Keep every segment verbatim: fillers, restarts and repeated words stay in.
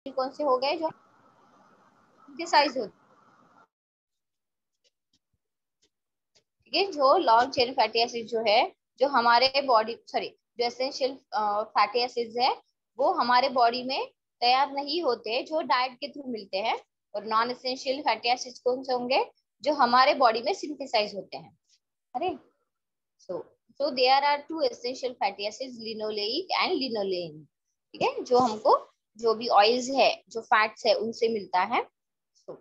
कौन से हो गए जो सिंथेसाइज होते, ठीक है। जो लॉन्ग चेन फैटी एसिड जो है, जो हमारे बॉडी सॉरी जो एसेंशियल फैटी एसिड्स है वो हमारे बॉडी में तैयार नहीं होते, जो डाइट के थ्रू मिलते हैं। और नॉन एसेंशियल फैटी एसिड्स कौन से होंगे, जो हमारे बॉडी में सिंथेसाइज होते हैं। अरे so so there are two essential fatty acids, linoleic and linolenic, ठीक है, जो हमको जो भी ऑयल्स है, जो फैट्स है उनसे मिलता है। so,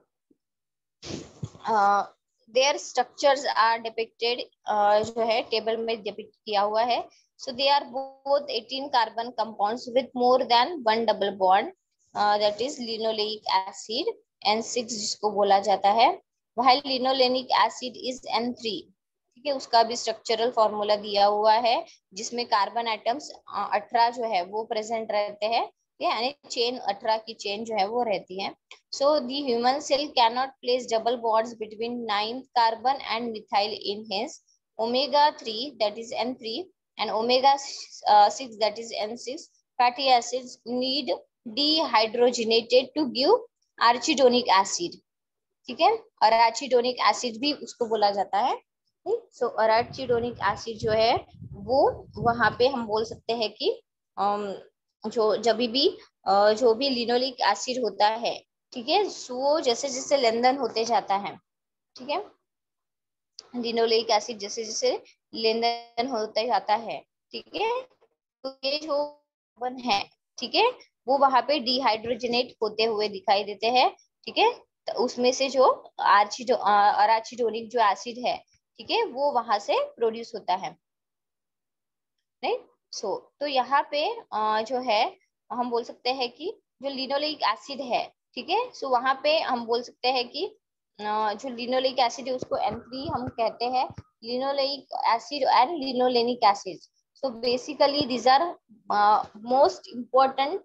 their structures are depicted, जो है टेबल में डिपिक्ट किया हुआ है। So they are both eighteen carbon compounds with more than one double bond, that is linoleic acid N six जिसको बोला जाता है, while linolenic acid is N three, ठीक है। उसका भी स्ट्रक्चरल फॉर्मूला दिया हुआ है जिसमें कार्बन एटम्स अठारह जो है वो प्रेजेंट रहते हैं, यानी चेन अठारह की चेन जो है वो रहती है। So the human cell cannot place double bonds between ninth carbon and methyl in his omega three, that is N three, and omega six, that is N six. Fatty acids need dehydrogenated to give arachidonic acid, ठीक है। अराचिडोनिक acid भी उसको बोला जाता है। सो अराचिडोनिक acid जो है वो वहां पे हम बोल सकते हैं कि जो जब भी जो भी लिनोलिक एसिड होता है, ठीक है, वो जैसे जैसे लेंदन होते जाता है, ठीक है, लिनोलिक एसिड जैसे जैसे लेंदन होते जाता है, ठीक है, तो ये जो बन है, ठीक है, वो वहां पे डिहाइड्रोजनेट होते हुए दिखाई देते हैं, ठीक है। तो उसमें से जो आर्चिडो अराचिडोनिक जो एसिड है, ठीक है, वो वहां से प्रोड्यूस होता है, नहीं। सो so, तो यहाँ पे जो है हम बोल सकते हैं कि जो लिनोलेइक एसिड है, ठीक है, सो वहां पे हम बोल सकते हैं कि जो लिनोलेइक एसिड है उसको एन थ्री हम कहते हैं, linoleic acid and linolenic acid. So basically these are most important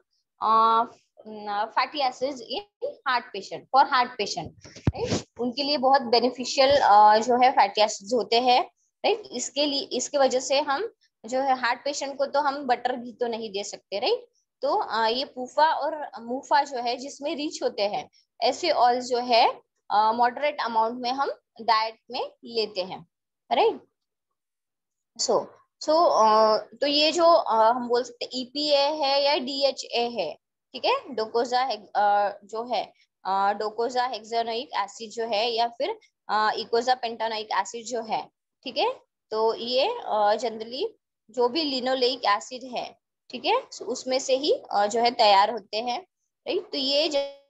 fatty acids in heart patient, for heart patient, right. उनके लिए बहुत बेनिफिशियल जो है फैटी एसिड्स होते हैं, राइट। इसके लिए इसके वजह से हम जो है हार्ट पेशेंट को तो हम बटर घी तो नहीं दे सकते, राइट। तो आ, ये पूफा और मूफा जो है जिसमें रिच होते हैं, ऐसे ऑयल जो है मॉडरेट अमाउंट में हम डाइट में लेते हैं, राइट। सो सो तो ये जो uh, हम बोल सकते हैं ईपीए है या डीएचए है, ठीक है, डोकोजा uh, जो है डोकोजा हेक्सानोइक एसिड जो है या फिर इकोजा पेंटानोइक एसिड जो है, ठीक है। तो ये जनरली uh, जो भी लिनोलेइक एसिड है, ठीक है, उसमें से ही uh, जो है तैयार होते हैं, राइट। तो ये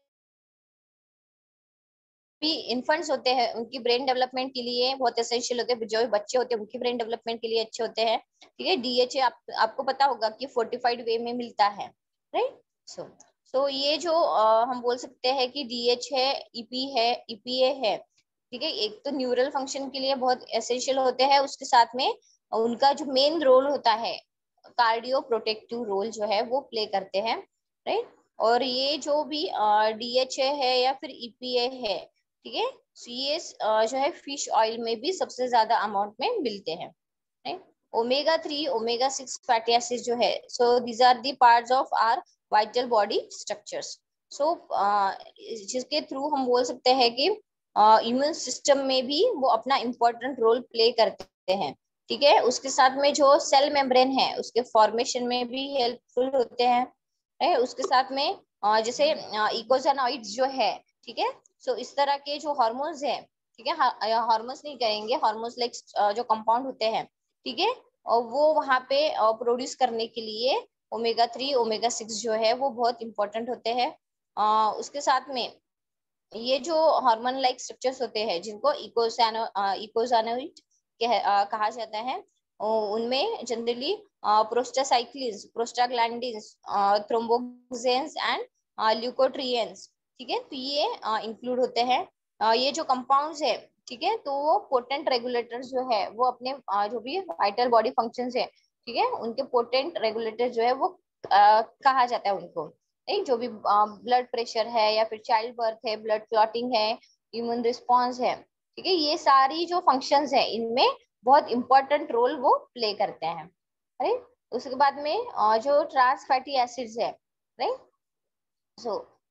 भी इन्फेंट्स होते हैं उनकी ब्रेन डेवलपमेंट के लिए बहुत एसेंशियल होते हैं, जो बच्चे होते हैं उनकी ब्रेन डेवलपमेंट के लिए अच्छे होते हैं, ठीक है। डीएचए आप, आपको पता होगा कि फोर्टिफाइड वे में मिलता है, राइट। सो सो ये जो आ, हम बोल सकते हैं कि डीएच है, ईपी है, ईपीए है, ठीक है, एक तो न्यूरल फंक्शन के लिए बहुत एसेंशियल होते हैं, उसके साथ में उनका जो मेन रोल होता है कार्डियो प्रोटेक्टिव रोल जो है वो प्ले करते हैं, राइट। और ये जो भी डीएचए है या फिर ईपीए है, ठीक है, ये जो है फिश ऑयल में भी सबसे ज्यादा अमाउंट में मिलते हैं, right. Omega three omega six fatty acid जो है, so these are the parts of our vital body structures. So जिसके थ्रू हम बोल सकते हैं कि इम्यून uh, सिस्टम में भी वो अपना इम्पोर्टेंट रोल प्ले करते हैं, ठीक है। उसके साथ में जो सेल मेम्ब्रेन है उसके फॉर्मेशन में भी हेल्पफुल होते हैं, राइट। उसके साथ में uh, जैसे इकोजानॉइड्स जो है, ठीक है, सो so, इस तरह के जो हार्मोन्स है, ठीक है, हार्मोन्स नहीं कहेंगे, हार्मोन्स लाइक जो कंपाउंड होते हैं, ठीक है, और वो वहां पे प्रोड्यूस करने के लिए ओमेगा थ्री ओमेगा सिक्स जो है वो बहुत इंपॉर्टेंट होते हैं। उसके साथ में ये जो हार्मोन लाइक स्ट्रक्चर्स होते हैं जिनको इकोसानो इकोसानोइड कहा जाता है, उनमें generally prostacyclins, prostaglandins, thromboxanes and leukotrienes, ठीक है, तो ये इंक्लूड uh, होते हैं। uh, ये जो कंपाउंड्स है, ठीक है, तो वो पोटेंट रेगुलेटर्स जो है वो अपने uh, जो भी वाइटल बॉडी फंक्शंस है, ठीक है, उनके पोटेंट रेगुलेटर जो है वो uh, कहा जाता है उनको, नहीं। जो भी ब्लड uh, प्रेशर है या फिर चाइल्ड बर्थ है, ब्लड क्लॉटिंग है, इम्यून रिस्पॉन्स है, ठीक है, ये सारी जो फंक्शंस है इनमें बहुत इंपॉर्टेंट रोल वो प्ले करते हैं, राइट। उसके बाद में uh, जो ट्रांस फैटी एसिड्स है, राइट। सो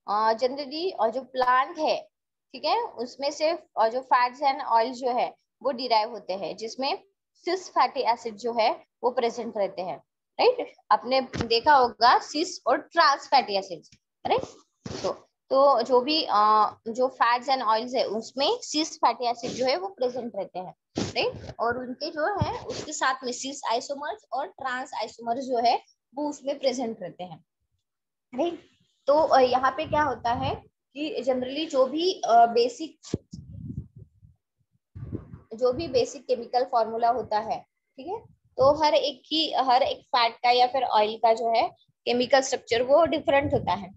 जनरली और जो प्लांट है, ठीक है, उसमें से और जो फैट्स एंड ऑयल जो है वो डिराइव होते हैं, जिसमें सिस फैटी एसिड जो है वो प्रेजेंट रहते हैं, राइट। आपने देखा होगा सिस और ट्रांस फैटी एसिड्स, राइट। तो तो जो भी आ, जो फैट्स एंड ऑयल्स है उसमें सिस फैटी एसिड जो है वो प्रेजेंट रहते हैं, राइट। और उनके जो है उसके साथ में सिस आइसोमर्स और ट्रांस आइसोमर्स जो है वो उसमें प्रेजेंट रहते हैं, राइट। तो यहाँ पे क्या होता है कि जनरली जो भी बेसिक जो भी बेसिक केमिकल फॉर्मूला होता है, ठीक है, तो हर एक की हर एक फैट का या फिर ऑयल का जो है केमिकल स्ट्रक्चर वो डिफरेंट होता है,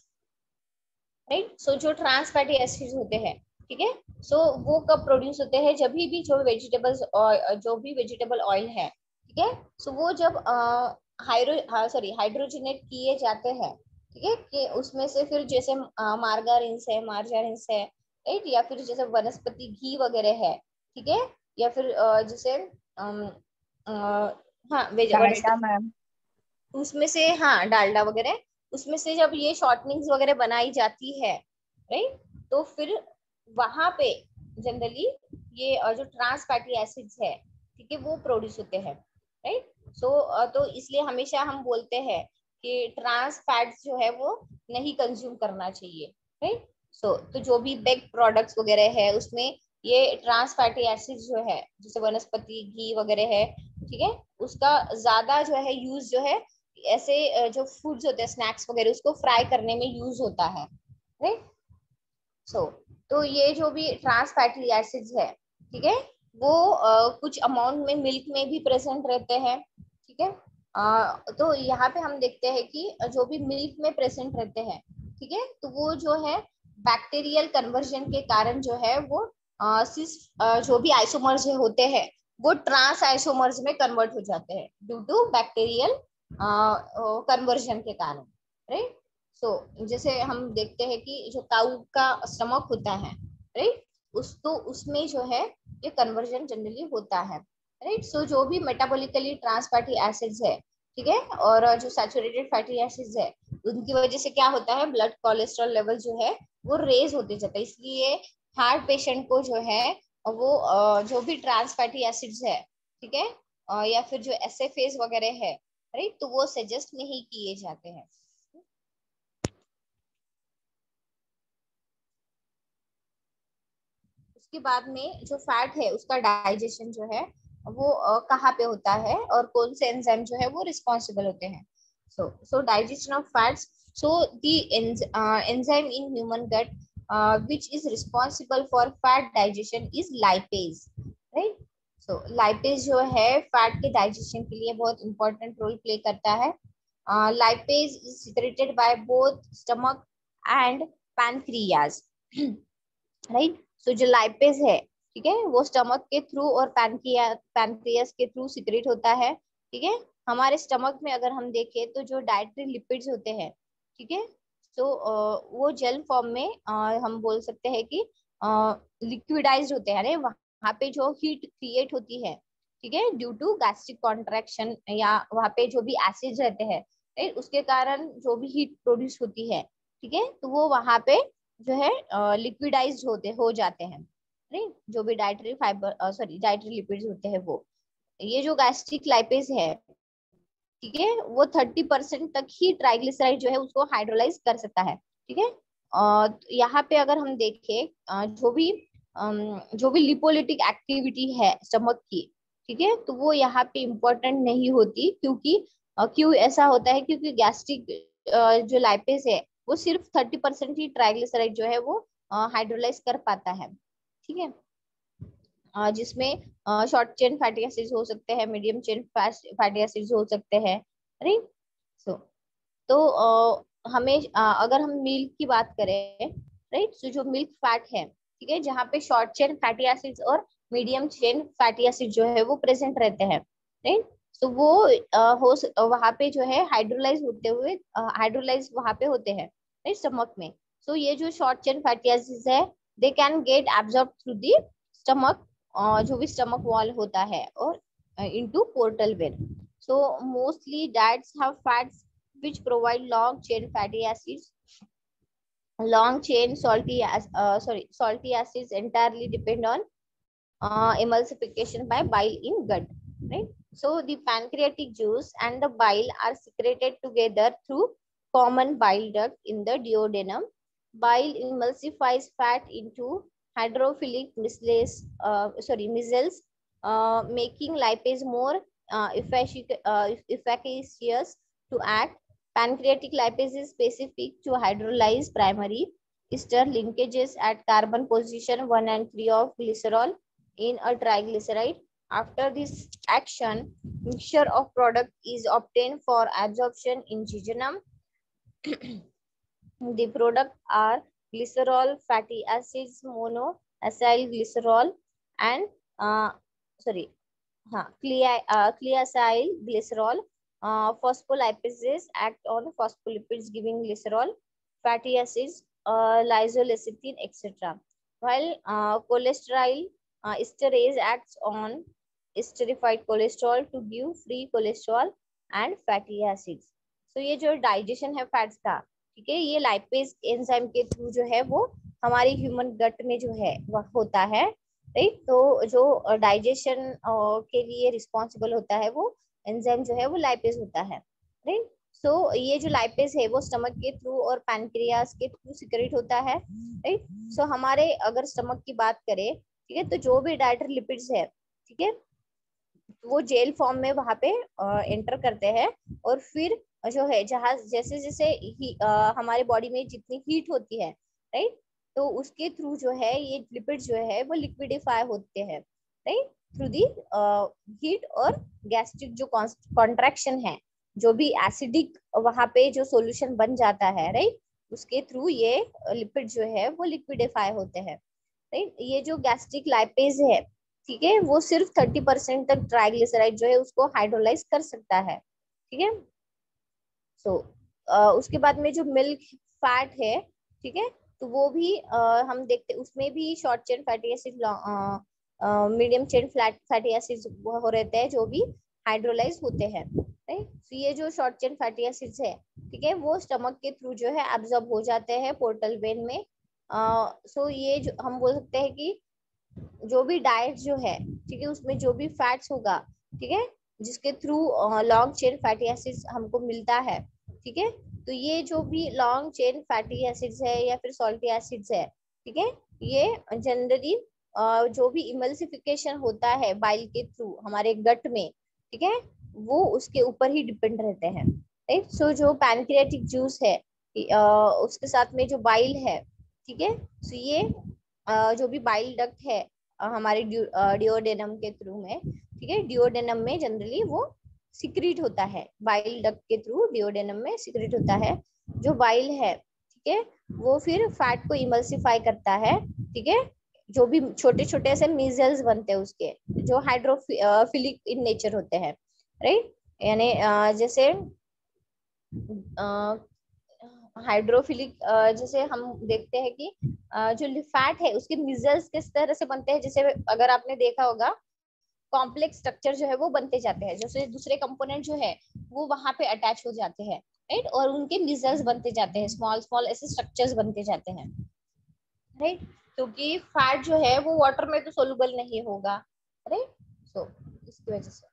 राइट। सो जो ट्रांस फैटी एसिड्स होते हैं, ठीक है, सो वो कब प्रोड्यूस होते हैं, जब भी जो वेजिटेबल्स जो भी वेजिटेबल ऑयल है, ठीक है, सो वो जब हाइड्रो सॉरी हाइड्रोजनेट किए जाते हैं, ठीक है, कि उसमें से फिर जैसे मार्गारिन्स है मार्जारिन्स है, राइट, या फिर जैसे वनस्पति घी वगैरह है, ठीक है, या फिर uh, जैसे अम, uh, हाँ डालडा वनस्पति मैम। उसमें से, हाँ डालडा वगैरह, उसमें से जब ये शॉर्टनिंग्स वगैरह बनाई जाती है, राइट, तो फिर वहां पे जनरली ये जो ट्रांस फैटी एसिड्स है, ठीक है, वो प्रोड्यूस होते हैं, राइट। सो तो इसलिए हमेशा हम बोलते हैं कि ट्रांस फैट्स जो है वो नहीं कंज्यूम करना चाहिए, राइट। सो तो जो भी बेक प्रोडक्ट्स वगैरह है उसमें ये ट्रांस फैटी एसिड्स जो है जैसे वनस्पति घी वगैरह है, ठीक है, उसका ज्यादा जो है यूज जो है ऐसे जो फूड्स होते हैं स्नैक्स वगैरह उसको फ्राई करने में यूज होता है, राइट। सो so, तो ये जो भी ट्रांस फैटी एसिड्स है, ठीक है, वो uh, कुछ अमाउंट में मिल्क में भी प्रेजेंट रहते हैं, ठीक है। uh, तो यहाँ पे हम देखते हैं कि जो भी मिल्क में प्रेजेंट रहते हैं, ठीक है, तो वो जो है बैक्टीरियल कन्वर्जन के कारण जो है वो uh, सिस uh, जो भी आइसोमर्स होते हैं वो ट्रांस आइसोमर्स में कन्वर्ट हो जाते हैं ड्यू टू बैक्टीरियल कन्वर्जन के कारण, राइट। सो so, जैसे हम देखते हैं कि जो काऊ का स्टमक होता है, राइट, उस तो उसमें जो है ये कन्वर्जन जनरली होता है, राइट। सो so, जो भी मेटाबॉलिकली ट्रांस फैटी एसिड्स है, ठीक है, और जो सैचुरेटेड फैटी एसिड्स है उनकी वजह से क्या होता है ब्लड कोलेस्ट्रॉल लेवल जो है वो रेज होते जाता है, इसलिए हार्ट पेशेंट को जो है वो जो भी ट्रांस फैटी एसिड्स है, ठीक है, या फिर जो एस एफ एज वगैरह है, राइट, तो वो सजेस्ट नहीं किए जाते हैं। उसके बाद में जो फैट है उसका डाइजेशन जो है वो uh, कहाँ पे होता है और कौन से एंजाइम जो है वो रिस्पॉन्सिबल होते हैं। So so digestion of fats, so the enzyme in human gut which is responsible for fat digestion is lipase, right। so lipase जो है फैट के डाइजेशन के लिए बहुत इंपॉर्टेंट रोल प्ले करता है। lipase is secreted by both stomach and pancreas, right. So जो lipase है, ठीक है, वो स्टमक के थ्रू और पैनक्रिया पैनक्रियास के थ्रू सिक्रेट होता है, ठीक है। हमारे स्टमक में अगर हम देखें तो जो डाइटरी लिपिड्स होते हैं, ठीक है, तो वो जेल फॉर्म में uh, हम बोल सकते हैं कि लिक्विडाइज्ड होते हैं, वहां पे जो हीट क्रिएट होती है, ठीक है, ड्यू टू गैस्ट्रिक कॉन्ट्रैक्शन या वहां पे जो भी एसिड रहते हैं, राइट, उसके कारण जो भी हीट प्रोड्यूस होती है, ठीक है, तो वो वहां पे जो है लिक्विडाइज होते हो जाते हैं, नहीं, जो भी dietary fibre sorry dietary lipids होते हैं वो, ये जो गैस्ट्रिक लाइपेज है, ठीक है, वो थर्टी परसेंट तक ही ट्राइग्लिसराइड जो है उसको हाइड्रोलाइज कर सकता है, ठीक है। और यहाँ पे अगर हम देखें जो भी जो भी लिपोलिटिक एक्टिविटी है स्टमक की, ठीक है, तो वो यहाँ पे इम्पोर्टेंट नहीं होती, क्योंकि क्यों ऐसा होता है, क्योंकि गैस्ट्रिक जो लाइपेज है वो सिर्फ थर्टी परसेंट ही ट्राइग्लिसराइड जो है वो हाइड्रोलाइज कर पाता है, ठीक है, जिसमें शॉर्ट चेन फैटी एसिड्स हो सकते हैं, मीडियम चेन फैटी एसिड्स हो सकते हैं, राइट। सो तो uh, हमें uh, अगर हम मिल्क की बात करें, राइट, सो जो मिल्क फैट है, ठीक है, जहाँ पे शॉर्ट चेन फैटी एसिड्स और मीडियम चेन फैटी एसिड जो है वो प्रेजेंट रहते हैं, राइट। सो वो uh, हो वहां पे जो है हाइड्रोलाइज होते हुए हाइड्रोलाइज uh, वहां पे होते हैं, राइट, स्टमक में। सो so, ये जो शॉर्ट चेन फैटी एसिड्स है they can get absorb through the stomach, जो भी स्टमक वॉल होता है, और into portal vein. So mostly diets have fats which provide long chain fatty acids long chain salty as uh, sorry salty acids entirely depend on uh, emulsification by bile in gut, right? So the pancreatic juice and the bile are secreted together through common bile duct in the duodenum. Bile emulsifies fat into hydrophilic micelles, uh, sorry micelles, uh, making lipase more uh, effic- uh, efficacious to act. Pancreatic lipase is specific to hydrolyze primary ester linkages at carbon position one and three of glycerol in a triglyceride. After this action, mixture of product is obtained for absorption in jejunum. The product are glycerol, fatty acids, monoacyl glycerol, and uh, sorry, huh, clea, uh, cleacyl glycerol. Uh, phospholipases act on phospholipids, giving glycerol, fatty acids, uh, lysolecithin, et cetera. While uh, cholesterol uh, esterase acts on esterified cholesterol to give free cholesterol and fatty acids. So ये जो digestion है fats का, ठीक है, ये lipase enzyme के through जो है वो हमारे ह्यूमन गट में जो है वह होता है, राइट। तो जो डाइजेशन के लिए रिस्पॉन्सिबल होता है वो एंजाइम जो है वो लाइपेज होता है, राइट। सो ये जो लाइपेज है वो स्टमक के थ्रू और पैनक्रियास के थ्रू सिक्रेट होता है, राइट। सो हमारे अगर स्टमक की बात करें, ठीक है, तो जो भी डाइटरी लिपिड्स है, ठीक है, वो जेल फॉर्म में वहां पे एंटर करते हैं और फिर जो है जहाँ जैसे जैसे ही, आ, हमारे बॉडी में जितनी हीट होती है, राइट, तो उसके थ्रू जो है ये लिपिड जो है वो लिक्विडिफाई होते हैं, राइट, थ्रू दी हीट। और गैस्ट्रिक जो कॉन्ट्रैक्शन है, जो भी एसिडिक वहां पे जो सॉल्यूशन बन जाता है, राइट, उसके थ्रू ये लिपिड जो है वो लिक्विडिफाई होते हैं, राइट। ये जो गैस्ट्रिक लाइपेज है, ठीक है, वो सिर्फ थर्टी परसेंट तक ट्राइग्लिसराइड जो है उसको हाइड्रोलाइज कर सकता है, ठीक है। सो so, उसके बाद में जो मिल्क फैट है, ठीक है, तो वो भी uh, हम देखते उसमें भी short chain fatty acid, medium chain flat fatty acid हो रहते हैं जो भी हाइड्रोलाइज होते हैं, राइट। तो ये जो शॉर्ट चेन फैटी एसिड्स है, ठीक है, वो स्टमक के थ्रू जो है एब्जॉर्ब हो जाते हैं पोर्टल वेन में। सो uh, so ये जो हम बोल सकते हैं कि जो भी डाइट जो है, ठीक है, उसमें जो भी फैट्स होगा, ठीक है, जिसके through long chain fatty acids हमको मिलता है, ठीक है, तो ये जो भी लॉन्ग चेन फैटी एसिड्स है या फिर सॉल्टी एसिड्स है, ठीक है, ये जनरली जो भी इमल्सिफिकेशन होता है बाइल के थ्रू हमारे गट में, ठीक है, वो उसके ऊपर ही डिपेंड रहते हैं, राइट। सो जो पैनक्रियाटिक जूस है, uh, उसके साथ में जो बाइल है, ठीक है, सो ये uh, जो भी बाइल डक्ट है uh, हमारे डिओडेनम के थ्रू में, ठीक है, डिओडेनम में जनरली वो सिक्रीट होता है, बाइल डक्ट के थ्रू डिओडेनम में सिक्रीट होता है। जो बाइल है, ठीक है, वो फिर फैट को इमल्सिफाई करता है, ठीक है, जो भी छोटे छोटे ऐसे मीजल्स बनते हैं उसके, जो हाइड्रोफिलिक इन नेचर होते हैं, राइट, यानी जैसे हाइड्रोफिलिक, जैसे हम देखते हैं कि जो फैट है उसके मिजल्स किस तरह से बनते हैं, जैसे अगर आपने देखा होगा कॉम्प्लेक्स स्ट्रक्चर जो है वो बनते जाते हैं, जैसे दूसरे कंपोनेंट जो है वो वहां पे अटैच हो जाते हैं, राइट, और उनके मिजल्स बनते जाते हैं, स्मॉल स्मॉल ऐसे स्ट्रक्चर्स बनते जाते हैं, राइट, क्योंकि फैट जो है वो वाटर में तो सोलुबल नहीं होगा, राइट। सो इसकी वजह से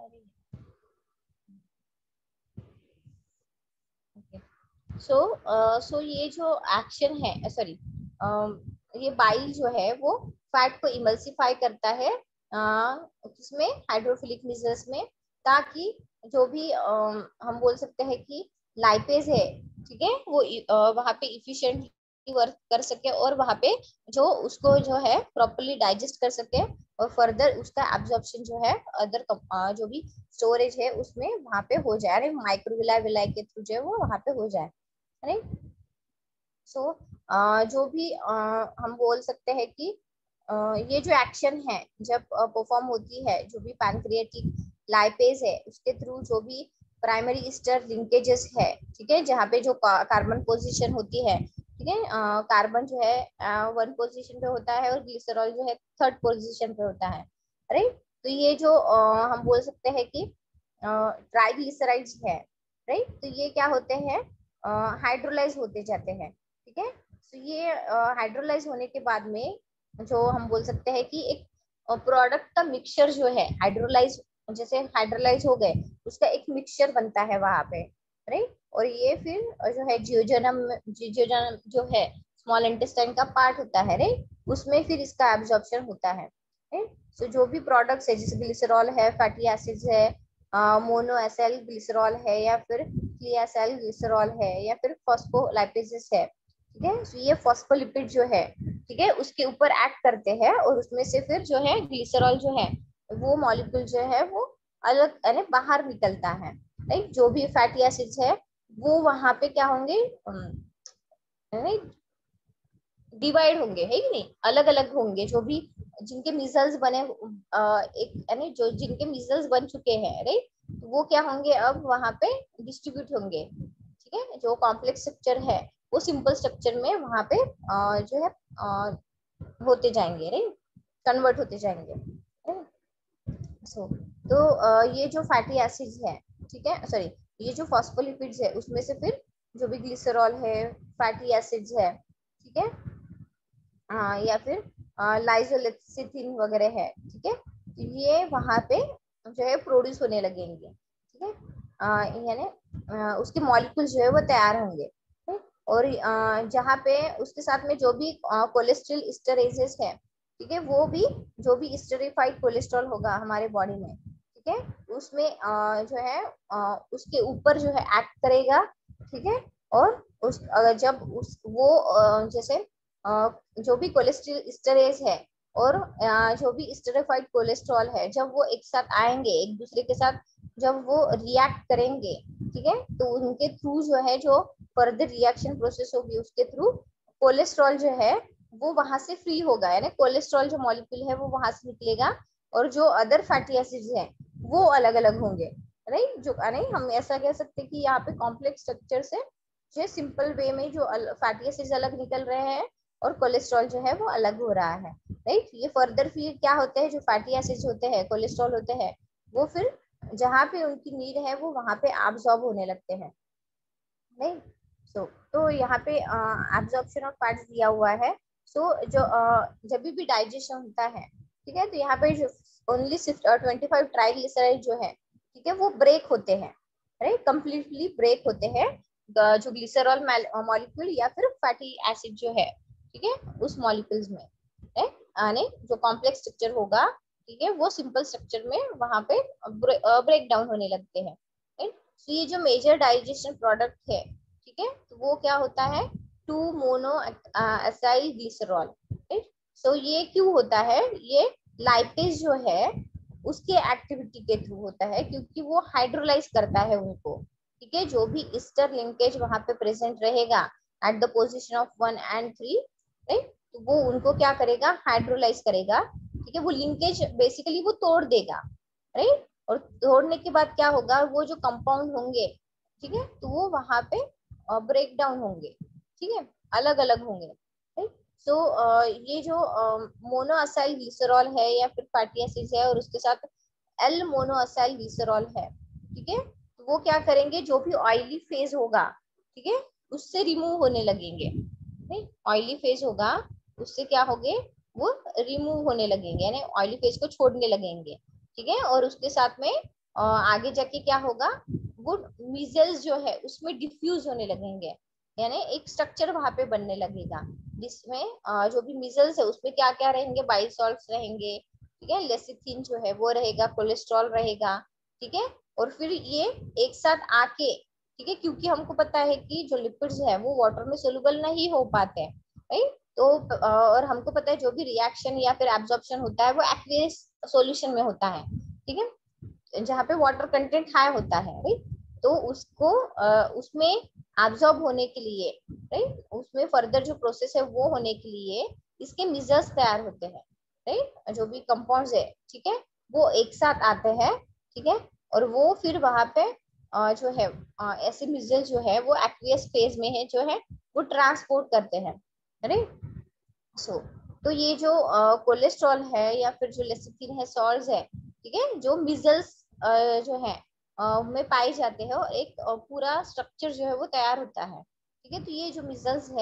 सो सो ये जो एक्शन है, सॉरी, ये बाइल जो है वो फैट को इमल्सिफाई करता है किसमें, हाइड्रोफिलिक मिजल्स में, ताकि जो भी uh, हम बोल सकते हैं कि लाइपेज है, ठीक है, वो uh, वहां पे इफिशिएंटली वर्क कर सके और वहां पे जो उसको जो है प्रॉपर्ली डाइजेस्ट कर सके और फर्दर उसका एब्जॉर्प्शन जो है अदर uh, जो भी स्टोरेज है उसमें वहां पे हो जाए, माइक्रोविलाई विलाई के थ्रू जो है वो वहां पे हो जाए, राइट। सो जो भी uh, हम बोल सकते हैं कि uh, ये जो एक्शन है जब परफॉर्म uh, होती है, जो भी पैनक्रियाटिक लाइपेज है उसके थ्रू जो भी प्राइमरी ईस्टर लिंकेजेस है, ठीक है, जहाँ पे जो कार्बन पोजीशन होती है, ठीक है, कार्बन जो है वन uh, पोजीशन पे होता है और ग्लिसरॉल जो है थर्ड पोजीशन पे होता है, राइट। तो ये जो uh, हम बोल सकते हैं कि ट्राइग्लिसराइड्स है, राइट, तो ये क्या होते हैं, हाइड्रोलाइज होते जाते हैं, ठीक है, तो ये हाइड्रोलाइज होने के बाद में जो हम बोल सकते हैं कि एक प्रोडक्ट का मिक्सचर जो है हाइड्रोलाइज, जैसे हाइड्रोलाइज हो गए उसका एक मिक्सचर बनता है वहां पे, राइट। और ये फिर जो है जियोजेनम, जियोजेनम जो है स्मॉल इंटेस्टाइन का पार्ट होता है, राइट, उसमें फिर इसका एब्जॉर्प्शन होता है, राइट। सो जो भी प्रोडक्ट्स है जैसे ग्लिसरॉल है, फैटी एसिड्स है, मोनो एसाइल ग्लिसरॉल है, या फिर क्लियासाइल ग्लिसरॉल है, या फिर फॉस्फोलाइपेजेस है, ठीक है। तो ये फॉस्फोलिपिड जो है, ठीक है, उसके ऊपर एक्ट करते हैं और उसमें से फिर जो है ग्लिसरॉल जो है वो मॉलिक्यूल जो है वो अलग यानी बाहर निकलता है, राइट। जो भी फैटी एसिड्स है वो वहां पे क्या होंगे, डिवाइड होंगे, है कि नहीं, अलग अलग होंगे। जो भी जिनके मिसल्स बने आ, एक यानी जो जिनके मिसल्स बन चुके हैं, राइट, तो वो क्या होंगे अब वहां पे डिस्ट्रीब्यूट होंगे, ठीक है। जो कॉम्प्लेक्स स्ट्रक्चर है वो सिंपल स्ट्रक्चर में वहां पे आ, जो है आ, होते जाएंगे, राइट, कन्वर्ट होते जाएंगे। सो तो आ, ये जो फैटी एसिड्स है, ठीक है, सॉरी, ये जो फॉस्फोलिपिड्स है उसमें से फिर जो भी ग्लिसरॉल है, फैटी एसिड्स है, ठीक है, आ, या फिर लाइजोलेक्सिथिन वगैरह है, ठीक है, तो ये वहां पे जो है प्रोड्यूस होने लगेंगे, ठीक है। आ, यानी आ, उसके मॉलिक्यूल जो है वो तैयार होंगे, ठीक? और आ, जहाँ पे उसके साथ में जो भी कोलेस्ट्रॉल एस्टरेजेस है, ठीक है, वो भी जो भी एस्टरिफाइड कोलेस्ट्रॉल होगा हमारे बॉडी में, ठीक है, उसमें आ, जो है आ, उसके ऊपर जो है एक्ट करेगा, ठीक है। और उस अगर जब उस वो आ, जैसे आ, जो भी कोलेस्ट्रॉल एस्टरेज है और आ, जो भी एस्टरिफाइड कोलेस्ट्रॉल है, जब वो एक साथ आएंगे एक दूसरे के साथ, जब वो रिएक्ट करेंगे, ठीक है, तो उनके थ्रू जो है जो फर्दर रिएक्शन प्रोसेस होगी उसके थ्रू कोलेस्ट्रॉल जो है वो वहां से फ्री होगा, यानी कोलेस्ट्रॉल जो मॉलिक्यूल है वो वहां से निकलेगा, और जो अदर फैटी एसिड्स हैं वो अलग अलग होंगे, राइट। जो नहीं, हम ऐसा कह सकते हैं कि यहाँ पे कॉम्प्लेक्स स्ट्रक्चर से जो सिंपल वे में जो फैटी एसिड्स अलग निकल रहे हैं और कोलेस्ट्रॉल जो है वो अलग हो रहा है, राइट। ये फर्दर फिर क्या होते हैं, जो फैटी एसिड्स होते हैं, कोलेस्ट्रॉल होते हैं, वो फिर जहाँ पे उनकी नीड है वो वहां पे एब्जॉर्ब होने लगते हैं, नहीं। सो so, तो यहाँ पे एब्जॉर्प्शन ऑफ फैट्स दिया हुआ है। सो so, जो uh, जब भी डाइजेशन होता है, ठीक है, तो यहाँ पे जो ओनली ट्वेंटी फाइव ट्राइग्लिसराइड जो है, ठीक है, वो ब्रेक होते हैं, राइट, कंप्लीटली ब्रेक होते हैं जो ग्लिसरॉल मॉलिक्यूल या फिर फैटी एसिड जो है, ठीक है, उस मॉलिक्यूल्स में, राइट, यानी जो कॉम्प्लेक्स स्ट्रक्चर होगा, ठीक है, वो सिंपल स्ट्रक्चर में वहां पे ब्रेक डाउन होने लगते हैं, राइट। तो ये जो मेजर डाइजेशन प्रोडक्ट है, ठीक है, तो वो क्या होता है, two mono acyl glycerol, right. So ये क्यों होता है, ये लाइपेज जो है उसके एक्टिविटी के थ्रू होता है, क्योंकि वो हाइड्रोलाइज करता है उनको, ठीक है, जो भी ईस्टर लिंकेज वहां पे प्रेजेंट रहेगा at the position of one and three, right, तो वो उनको क्या करेगा, हाइड्रोलाइज करेगा, ठीक है, वो लिंकेज बेसिकली वो तोड़ देगा, राइट। और तोड़ने के बाद क्या होगा, वो जो कंपाउंड होंगे, ठीक है, तो वो वहां पे ब्रेक डाउन होंगे, ठीक है, अलग अलग होंगे, राइट। सो ये जो मोनोअसाइल ग्लिसरॉल है या फिर फैटी एसिड्स है और उसके साथ एल मोनोअसाइल ग्लिसरॉल है, ठीक है, तो वो क्या करेंगे, जो भी ऑयली फेज होगा, ठीक है, उससे रिमूव होने लगेंगे, नहीं, ऑयली फेज होगा उससे क्या होंगे, वो रिमूव होने लगेंगे, यानी ऑयली फेज को छोड़ने लगेंगे, ठीक है। और उसके साथ में आ, आगे जाके क्या होगा, वो मिजल्स जो है उसमें डिफ्यूज होने लगेंगे, यानी एक स्ट्रक्चर वहां पे बनने लगेगा जिसमें आ, जो भी मिजल्स है उसमें क्या क्या रहेंगे, बाइसॉल्ट्स रहेंगे, ठीक है, लेसिथिन जो है वो रहेगा, कोलेस्ट्रॉल रहेगा, ठीक है। और फिर ये एक साथ आके, ठीक है, क्योंकि हमको पता है कि जो लिपिड्स है वो वाटर में सोल्यूबल नहीं हो पाते हैं, राइट। तो और हमको पता है जो भी रिएक्शन या फिर एब्जॉर्प्शन होता है वो एक्वियस सॉल्यूशन में होता है, ठीक है, जहाँ पे वाटर कंटेंट हाई होता है, राइट। तो उसको उसमें एब्जॉर्ब होने के लिए, राइट, उसमें फर्दर जो प्रोसेस है वो होने के लिए इसके मिजल्स तैयार होते हैं, राइट, जो भी कंपाउंड्स है, ठीक है, वो एक साथ आते हैं, ठीक है, और वो फिर वहां पे जो है ऐसे मिजल जो है वो एक्वियस फेज में है जो है वो ट्रांसपोर्ट करते हैं, राइट। सो so, तो ये जो कोलेस्ट्रॉल uh, है या फिर जो लेसिथिन है, सॉल्ट्स है, ठीक है, जो मिजल्स uh, जो है uh, में पाए जाते हैं और एक uh, पूरा स्ट्रक्चर जो है वो तैयार होता है, ठीक है। तो ये जो मिजल्स है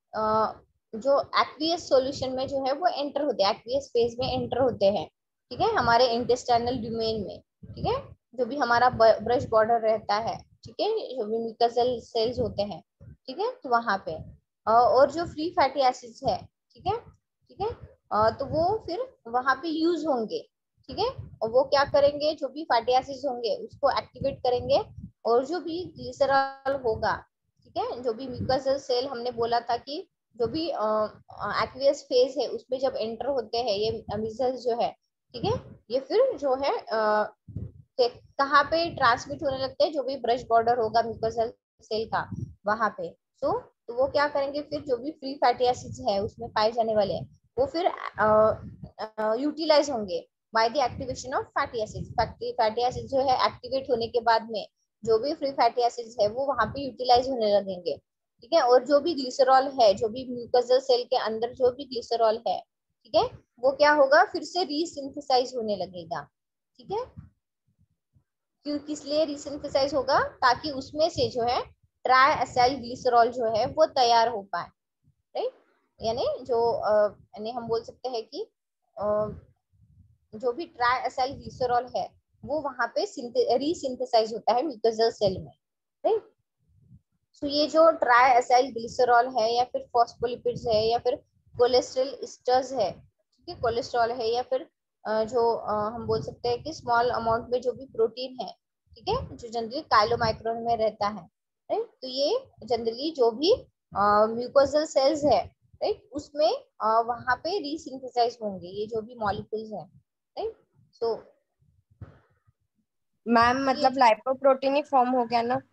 जो एक्वियस सॉल्यूशन में जो है वो एंटर होते हैं, एक्वियस फेज में एंटर होते हैं, ठीक है, हमारे इंटेस्टाइनल डोमेन में, ठीक है, जो भी हमारा ब्रश बॉर्डर रहता है, ठीक है, जो भी म्यूकोसल सेल्स होते हैं, ठीक है, तो वहां पे और जो फ्री फैटी एसिड्स है, ठीक है, ठीक है, तो वो फिर वहां पे यूज होंगे, ठीक है, और वो क्या करेंगे, जो भी फैटी एसिड्स होंगे उसको एक्टिवेट करेंगे, और जो भी ग्लिसरॉल होगा, ठीक है, जो भी म्यूकोसल सेल हमने बोला था कि जो भी एक्वियस फेज है उसमें जब एंटर होते हैं ये मिसल्स जो है, ठीक है, ये फिर जो है कहाँ पे ट्रांसमिट होने लगते हैं, जो भी ब्रश बॉर्डर होगा म्यूकोसल सेल का वहां पे। सो so, तो वो क्या करेंगे, फिर जो भी फ्री फैटी एसिड्स है उसमें पाए जाने वाले वो फिर यूटिलाइज होंगे by the activation of fatty acids. Fatty acid जो है एक्टिवेट होने के बाद में जो भी फ्री फैटी एसिड्स है वो वहां पे यूटिलाइज होने लगेंगे, ठीक है, और जो भी ग्लिसरॉल है, जो भी म्यूकोसल सेल के अंदर जो भी ग्लिसरॉल है, ठीक है, वो क्या होगा, फिर से रीसिंथेसाइज होने लगेगा, ठीक है, क्यों किस लिए रीसिंथेसाइज होगा, ताकि उसमें से जो है ट्राई एसाइल ग्लिसरॉल जो है वो तैयार हो पाए, राइट, यानी जो यानी हम बोल सकते हैं कि आ, जो भी ट्राई एसाइल ग्लिसरॉल है वो वहां पे रीसिंथेसाइज होता है म्यूकोसल सेल में, राइट। सो ये जो ट्राई एसाइल ग्लिसरॉल है या फिर फॉस्फोलिपिड्स है या फिर कोलेस्ट्रॉल एस्टर्स है, ठीक है, कोलेस्ट्रॉल है या फिर जो हम बोल सकते हैं कि स्मॉल अमाउंट में जो भी प्रोटीन है, ठीक है, जो जनरली काइलोमाइक्रोन में रहता है, राइट, तो ये जनरली जो भी म्यूकोसल सेल्स है, राइट, उसमें वहां पे रीसिंथेसाइज होंगे ये जो भी मॉलिक्यूल्स हैं, राइट। सो मैम ये मतलब लाइपोप्रोटीन ही फॉर्म हो गया ना?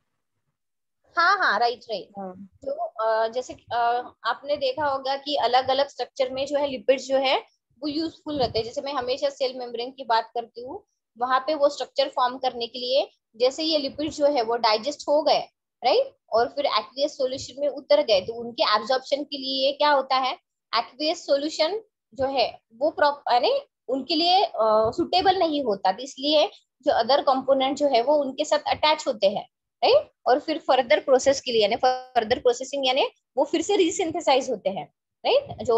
हाँ हाँ, राइट राइट। हाँ। जो अ, जैसे अ, आपने देखा होगा कि अलग अलग स्ट्रक्चर में जो है लिपिड्स जो है वो यूजफुल रहते हैं, जैसे मैं हमेशा सेल मेम्ब्रेन की बात करती हूँ, वहां पे वो स्ट्रक्चर फॉर्म करने के लिए जैसे ये लिपिड्स जो है वो डाइजेस्ट हो गए, राइट, और फिर एक्वियस सॉल्यूशन में उतर गए, तो उनके एब्जॉर्प्शन के लिए क्या होता है, एक्वियस सॉल्यूशन जो है वो प्रॉपर उनके लिए सुटेबल नहीं होता, तो इसलिए जो अदर कंपोनेंट जो है वो उनके साथ अटैच होते हैं, राइट, और फिर फर्दर प्रोसेस के लिए यानी फर्दर प्रोसेसिंग यानी वो फिर से रीसिंथेसाइज होते हैं, राइट, जो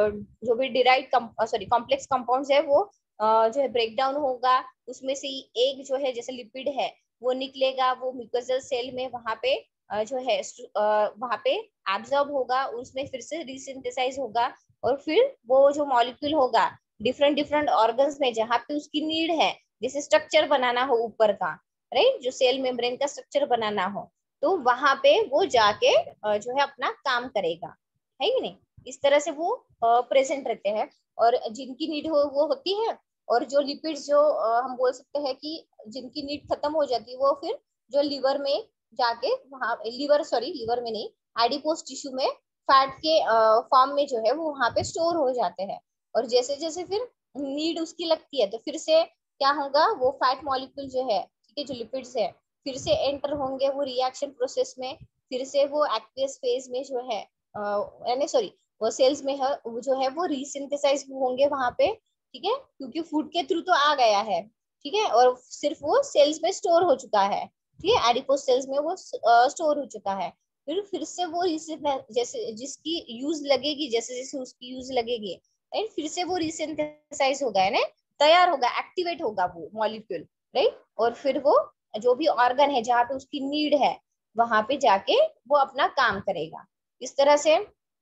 जो भी डिराइव सॉरी कॉम्प्लेक्स कंपाउंड्स है वो जो है ब्रेक डाउन होगा, उसमें से एक जो है जैसे लिपिड है वो निकलेगा, वो म्यूकोसल सेल में वहां पे जो है वहां पे एब्जॉर्ब होगा, उसमें फिर से रीसिंथेसाइज होगा, और फिर वो जो मॉलिक्यूल होगा डिफरेंट डिफरेंट ऑर्गन्स में जहाँ पे उसकी नीड है, जैसे स्ट्रक्चर बनाना हो ऊपर का, राइट, जो सेल मेम्ब्रेन का स्ट्रक्चर बनाना हो, तो वहां पे वो जाके जो है अपना काम करेगा, है कि नहीं, इस तरह से वो प्रेजेंट रहते हैं, और जिनकी नीड हो वो होती है, और जो लिपिड्स जो हम बोल सकते हैं कि जिनकी नीड खत्म हो जाती है वो फिर जो लीवर में जाके वहां लीवर सॉरी लीवर में नहीं एडिपोज टिश्यू में फैट के फॉर्म में जो है वो वहां पे स्टोर हो जाते हैं, और जैसे जैसे फिर नीड उसकी लगती है तो फिर से क्या होगा, वो फैट मॉलिक्यूल जो है, ठीक है, जो लिपिड्स है फिर से एंटर होंगे वो रिएक्शन प्रोसेस में, फिर से वो एक्वियस फेज में जो है यानी सॉरी वो सेल्स में है वो जो है वो रीसिंथेसाइज होंगे वहां पे, ठीक है, क्योंकि फूड के थ्रू तो आ गया है, ठीक है, और सिर्फ वो सेल्स में स्टोर हो चुका है, ठीक है, एडिपोज सेल्स में वो स्टोर हो चुका है, फिर फिर से वो जैसे जिसकी यूज लगेगी जैसे जैसे उसकी यूज लगेगी, राइट, फिर से वो रिसिंथेसाइज होगा है ना, तैयार होगा, एक्टिवेट होगा वो मॉलिक्यूल, राइट, और फिर वो जो भी ऑर्गन है जहाँ पे उसकी नीड है वहां पे जाके वो अपना काम करेगा। इस तरह से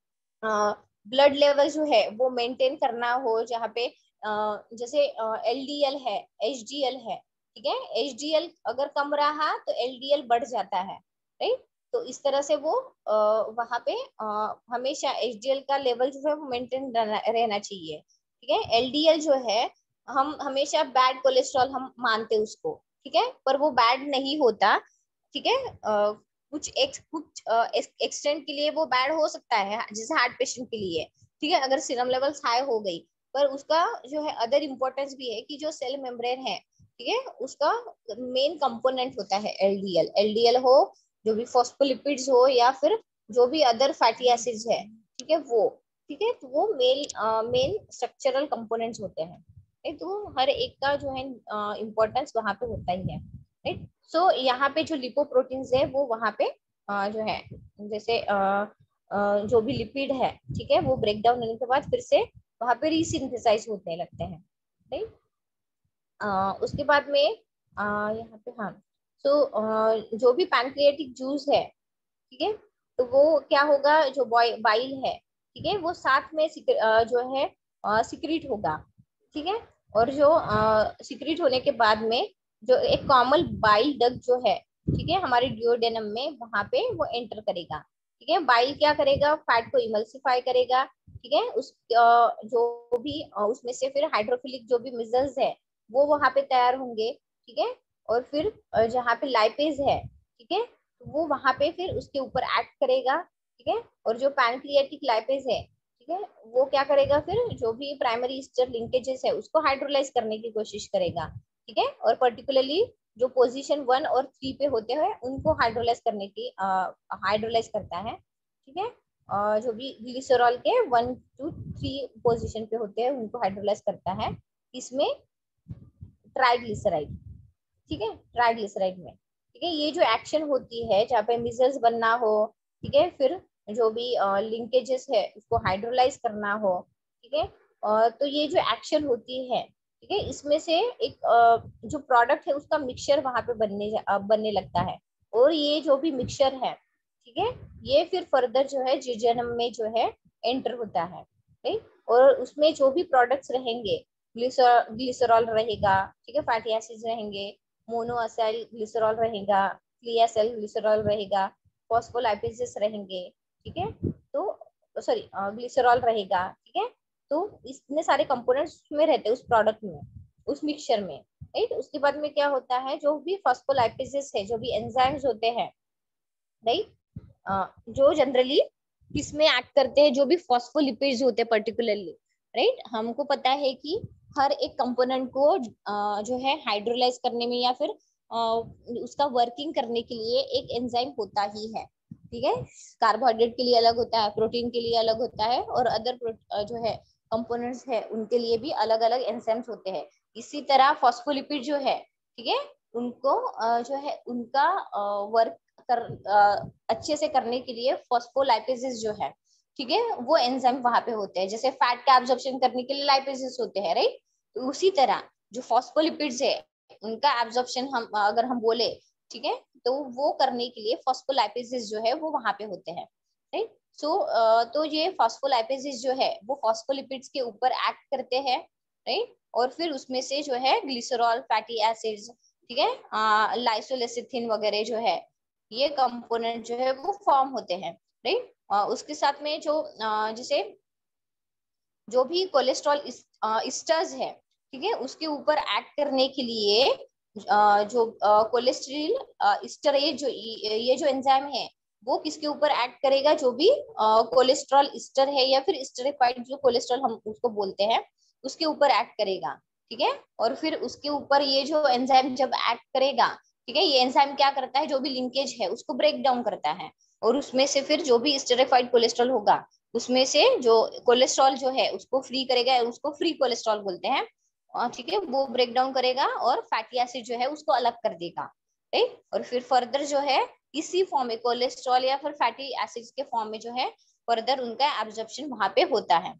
ब्लड लेवल जो है वो मेंटेन करना हो जहाँ पे जैसे एलडीएल है, एचडीएल है, ठीक है, एचडीएल अगर कम रहा तो एलडीएल बढ़ जाता है, राइट, तो इस तरह से वो वहां पे हमेशा एचडीएल का लेवल जो है वो मेंटेन रहना चाहिए, ठीक है, एलडीएल जो है हम हमेशा बैड कोलेस्ट्रॉल हम मानते उसको, ठीक है, पर वो बैड नहीं होता, ठीक है, कुछ एक कुछ एक्सटेंट के लिए वो बैड हो सकता है, जैसे हार्ट पेशेंट के लिए, ठीक है, अगर सीरम लेवल्स हाई हो गई, पर उसका जो है अदर इम्पोर्टेंस भी है कि जो सेल मेम्ब्रेन है, ठीक है, उसका मेन कंपोनेंट होता है एलडीएल, एलडीएल हो, जो भी फॉस्फोलिपिड्स हो या फिर जो भी अदर फैटी एसिड्स है, ठीक है, वो, ठीक है, तो वो मेल मेन स्ट्रक्चरल कंपोनेंट्स होते हैं, राइट, तो हर एक का जो है इम्पोर्टेंस वहां पे होता ही है, राइट। सो यहाँ पे जो लिपोप्रोटीन्स है वो वहां पे uh, जो है जैसे जो भी लिपिड है, ठीक है, वो ब्रेक डाउन होने के बाद फिर से वहां पे रीसिंथेसाइज होने लगते हैं, राइट। उसके बाद में यहाँ पे, हाँ, सो जो भी पैनक्रियाटिक जूस है, ठीक है, तो वो क्या होगा, जो बाइल है, ठीक है, वो साथ में जो है सिक्रीट होगा, ठीक है। और जो सिक्रीट होने के बाद में जो एक कॉमन बाइल डक्ट जो है, ठीक है, हमारे डिओडेनम में वहां पे वो एंटर करेगा, ठीक है। बाइल क्या करेगा, फैट को इमल्सिफाई करेगा, ठीक है। उस जो भी उसमें से फिर हाइड्रोफिलिक जो भी मिसल्स है वो वहां पे तैयार होंगे, ठीक है। और फिर जहाँ पे लाइपेज है, ठीक है, वो वहां पे फिर उसके ऊपर एक्ट करेगा, ठीक है। और जो पैनक्रियाटिक लाइपेज है, ठीक है, वो क्या करेगा, फिर जो भी प्राइमरी ईस्टर लिंकेजेस है उसको हाइड्रोलाइज करने की कोशिश करेगा, ठीक है। और पर्टिकुलरली जो पोजीशन वन और थ्री पे होते हैं उनको हाइड्रोलाइज करने की हाइड्रोलाइज करता है, ठीक है। uh, जो भी ग्लिसरॉल के वन टू थ्री पोजीशन पे होते हैं उनको हाइड्रोलाइज करता है, इसमें ट्राइग्लिसराइड, ठीक है, ट्राइग्लिसराइड में, ठीक है। ये जो एक्शन होती है जहाँ पे मिसल्स बनना हो, ठीक है, फिर जो भी लिंकेजेस है उसको हाइड्रोलाइज करना हो, ठीक है, तो ये जो एक्शन होती है, ठीक है, इसमें से एक जो प्रोडक्ट है उसका मिक्सचर वहां पे बनने बनने लगता है। और ये जो भी मिक्सचर है, ठीक है, ये फिर फर्दर जो है जिजनम में जो है एंटर होता है, राइट। और उसमें जो भी प्रोडक्ट्स रहेंगे, ग्लिसरॉल रहेगा, ठीक है, फैटी एसिड्स रहेंगे, मोनोअसाइल ग्लिसरॉल रहेगा, क्लियासेल ग्लिसरॉल रहेगा, फॉस्फोलाइपेजेस रहेंगे, ठीक है, तो सॉरी ग्लिसरॉल रहेगा, ठीक है। तो इतने सारे कंपोनेंट्स में रहते हैं उस प्रोडक्ट में, उस मिक्सचर में, राइट। उसके बाद में क्या होता है, जो भी फॉस्फोलाइपेजेस है, जो भी एंजाइम्स होते हैं, राइट, जो जनरली किसमें एक्ट करते हैं, जो भी फॉस्फोलिपिड्स होते हैं पर्टिकुलरली, राइट। हमको पता है कि हर एक कंपोनेंट को जो है हाइड्रोलाइज करने में या फिर उसका वर्किंग करने के लिए एक एंजाइम होता ही है, ठीक है। कार्बोहाइड्रेट के लिए अलग होता है, प्रोटीन के लिए अलग होता है, और अदर जो है कंपोनेंट्स है उनके लिए भी अलग अलग एंजाइम्स होते हैं। इसी तरह फॉस्फोलिपिड जो है, ठीक है, उनको जो है उनका वर्क कर अच्छे से करने के लिए फॉस्फोलाइपेजेस जो है, ठीक है, वो एंजाइम वहां पे होते हैं। जैसे फैट का एब्जॉर्प्शन करने के लिए लाइपेजेस होते हैं, राइट। तो उसी तरह जो फॉस्फोलिपिड्स है उनका एब्जॉर्प्शन हम अगर हम बोले, ठीक है, तो वो करने के लिए फॉस्फोलाइपेजेस जो है वो वहां पे होते हैं, राइट। सो तो ये फॉस्फोलाइपेजेस जो है वो फॉस्फोलिपिड्स के ऊपर एक्ट करते हैं, राइट। और फिर उसमें से जो है ग्लिसरॉल, फैटी एसिड्स, ठीक है, लाइसोलेसिथिन वगैरह जो है ये कंपोनेंट जो है वो फॉर्म होते हैं, राइट। उसके साथ में जो जैसे जो भी कोलेस्ट्रॉल इस्टर्स है, ठीक है, उसके ऊपर एक्ट करने के लिए जो कोलेस्ट्रॉल इस्टर ये जो ये जो एंजाइम है वो किसके ऊपर एक्ट करेगा, जो भी कोलेस्ट्रॉल इस्टर है या फिर स्टेरिफाइड जो कोलेस्ट्रॉल हम उसको बोलते हैं उसके ऊपर एक्ट करेगा, ठीक है। और फिर उसके ऊपर ये जो एंजाइम जब एक्ट करेगा, ठीक है, ये एंजाइम क्या करता है, जो भी लिंकेज है उसको ब्रेक डाउन करता है, और उसमें से फिर जो भी स्टेरिफाइड कोलेस्ट्रॉल होगा उसमें से जो कोलेस्ट्रॉल जो है उसको फ्री करेगा, उसको फ्री कोलेस्ट्रॉल बोलते हैं, ठीक है, वो ब्रेक डाउन करेगा और फैटी एसिड जो है उसको अलग कर देगा, राइट। और फिर फर्दर जो है इसी फॉर्म में कोलेस्ट्रॉल या फिर फैटी एसिड्स के फॉर्म में जो है फर्दर उनका एब्जॉर्प्शन वहां पे होता है,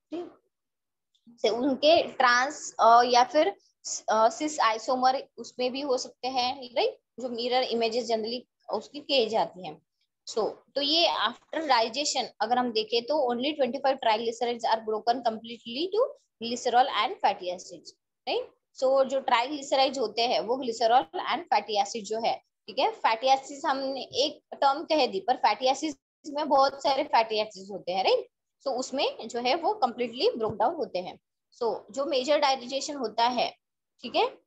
से उनके ट्रांस या फिर सिस आइसोमर उसमें भी हो सकते हैं, राइट, जो मिरर इमेजेस जनरली उसकी किए जाती हैं। सो so, तो ये आफ्टर डाइजेशन अगर हम देखें तो only twenty five triglycerides are broken completely to glycerol and fatty acids, right. So जो ट्राइग्लिसराइड्स होते हैं वो ग्लिसरॉल एंड फैटी एसिड जो है, ठीक है, फैटी एसिड्स हमने एक टर्म कह दी पर फैटी एसिड्स में बहुत सारे फैटी एसिड्स होते हैं, राइट। सो so, उसमें जो है वो कंप्लीटली ब्रोक डाउन होते हैं। सो so, जो मेजर डाइजेशन होता है, ठीक है,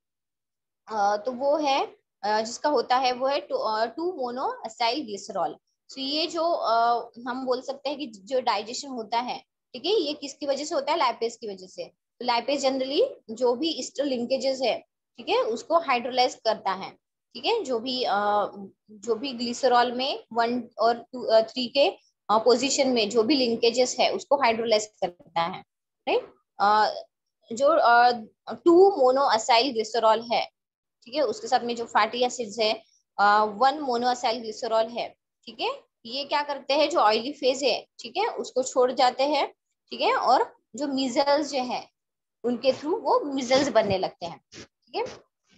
तो वो है जिसका होता है वो है two mono acyl glycerol. So ये जो आ, हम बोल सकते हैं कि जो डाइजेशन होता है, ठीक है, ये किसकी वजह से होता है, लाइपेज की वजह से। तो लाइपेज जनरली जो भी ईस्टर लिंकेजेस है, ठीक है, उसको हाइड्रोलाइज करता है, ठीक है, जो भी आ, जो भी ग्लिसरॉल में वन और टू थ्री के पोजीशन में जो भी लिंकेजेस है उसको हाइड्रोलाइज करता है, राइट। जो टू मोनो असाइल ग्लिसरॉल है, ठीक है, उसके साथ में जो फैटी एसिड्स है वन मोनो असाइल ग्लिसरॉल है, ठीक है, ये क्या करते हैं, जो ऑयली फेज है, ठीक है, उसको छोड़ जाते हैं, ठीक है, और जो मिजल्स जो है उनके थ्रू वो मिजल्स बनने लगते हैं, ठीक है।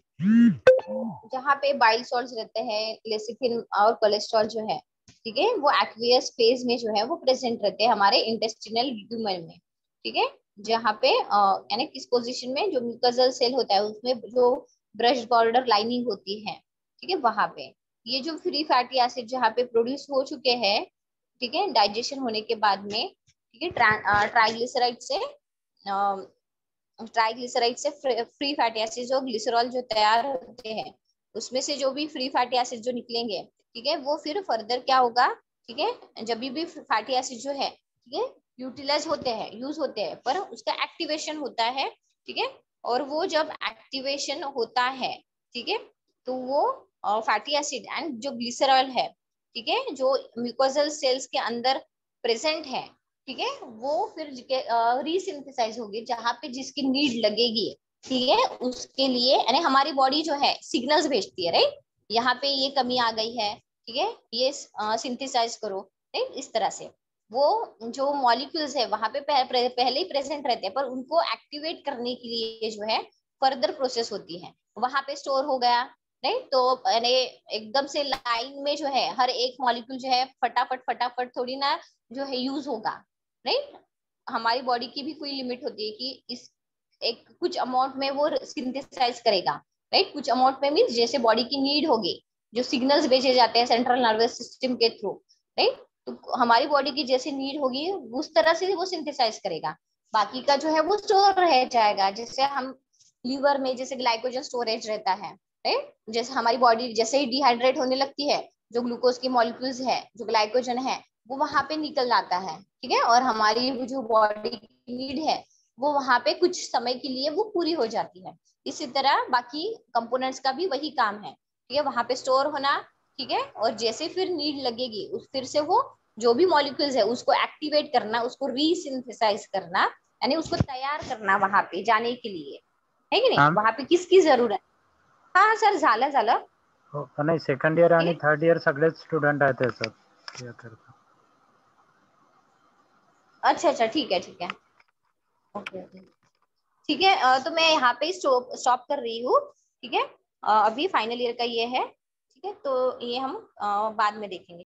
जहाँ पे बाइल सॉल्ट्स रहते हैं, लेसिथिन और कोलेस्ट्रॉल जो है, ठीक है, वो एक्वियस फेज में जो है वो प्रेजेंट रहते हैं हमारे इंटेस्टिनल ल्यूमेन में, ठीक है। जहाँ पे यानी किस पोजीशन में, जो म्यूकोजल सेल होता है उसमें जो ब्रश बॉर्डर लाइनिंग होती है, ठीक है, वहां पे ये जो फ्री फैटी एसिड जहाँ पे प्रोड्यूस हो चुके हैं, ठीक है, डाइजेशन होने के बाद में, ठीक है, ट्राइग्लिसराइड से ट्राइग्लिसराइड से फ्री फैटी एसिड जो ग्लिसरॉल जो तैयार होते हैं, उसमें से जो भी फ्री फैटी एसिड जो निकलेंगे, ठीक है, वो फिर फर्दर क्या होगा, ठीक है, जब भी फैटी एसिड जो है, ठीक है, यूटिलाइज होते हैं, यूज होते हैं, पर उसका एक्टिवेशन होता है, ठीक है, और वो जब एक्टिवेशन होता है, ठीक है, तो वो फैटी एसिड एंड जो ग्लिसरॉल है, ठीक है, जो म्यूकोजल सेल्स के अंदर प्रेजेंट है, ठीक है, वो फिर रीसिंथेसाइज होगी जहाँ पे जिसकी नीड लगेगी, ठीक है, उसके लिए, यानी हमारी बॉडी जो है सिग्नल्स भेजती है, राइट, यहाँ पे ये कमी आ गई है, ठीक है, ये सिंथेसाइज करो, राइट, इस तरह से वो जो मॉलिक्यूल्स है वहां पे पह, पहले ही प्रेजेंट रहते हैं, पर उनको एक्टिवेट करने के लिए जो है फर्दर प्रोसेस होती है, वहां पे स्टोर हो गया, राइट। तो यानी एकदम से लाइन में जो है हर एक मॉलिक्यूल जो है फटाफट फटाफट थोड़ी ना जो है यूज होगा, राइट। हमारी बॉडी की भी कोई लिमिट होती है कि इस एक कुछ अमाउंट में वो सिंथेसाइज करेगा, राइट, कुछ अमाउंट में मीन्स जैसे बॉडी की नीड होगी, जो सिग्नल्स भेजे जाते हैं सेंट्रल नर्वस सिस्टम के थ्रू, राइट, तो हमारी बॉडी की जैसे नीड होगी उस तरह से वो सिंथेसाइज करेगा, बाकी का जो है वो स्टोर रह जाएगा, जैसे हम लीवर में जैसे ग्लाइकोजन स्टोरेज रहता है, राइट, जैसे हमारी बॉडी जैसे ही डिहाइड्रेट होने लगती है, जो ग्लूकोज की मॉलिक्यूल्स है, जो ग्लाइकोजन है, वो वहां पे निकल जाता है, ठीक है, और हमारी जो बॉडी की नीड है वो वहां पे कुछ समय के लिए वो पूरी हो जाती है। इसी तरह बाकी कंपोनेंट्स का भी वही काम है, ठीक है, वहां पे स्टोर होना, ठीक है, और जैसे फिर नीड लगेगी उस फिर से वो जो भी मॉलिक्यूल्स है उसको एक्टिवेट करना, उसको रीसिंथेसाइज करना, यानी उसको तैयार करना वहां पे जाने के लिए, है कि नहीं, मॅम वहां पे किसकी जरूरत। हाँ सर, झालं झालं, हो नाही, सेकंड इयर आणि ठीक थर्ड इयर सगळेच स्टुडंट आहेत त्याच्यात हे करता. अच्छा अच्छा, ठीक है ठीक है, ओके ओके, ठीक है, अ, तो मैं यहाँ पे स्टॉप स्टॉप कर रही हूँ, ठीक है, अ, अभी फाइनल ईयर का ये है, ठीक है, तो ये हम अ, बाद में देखेंगे।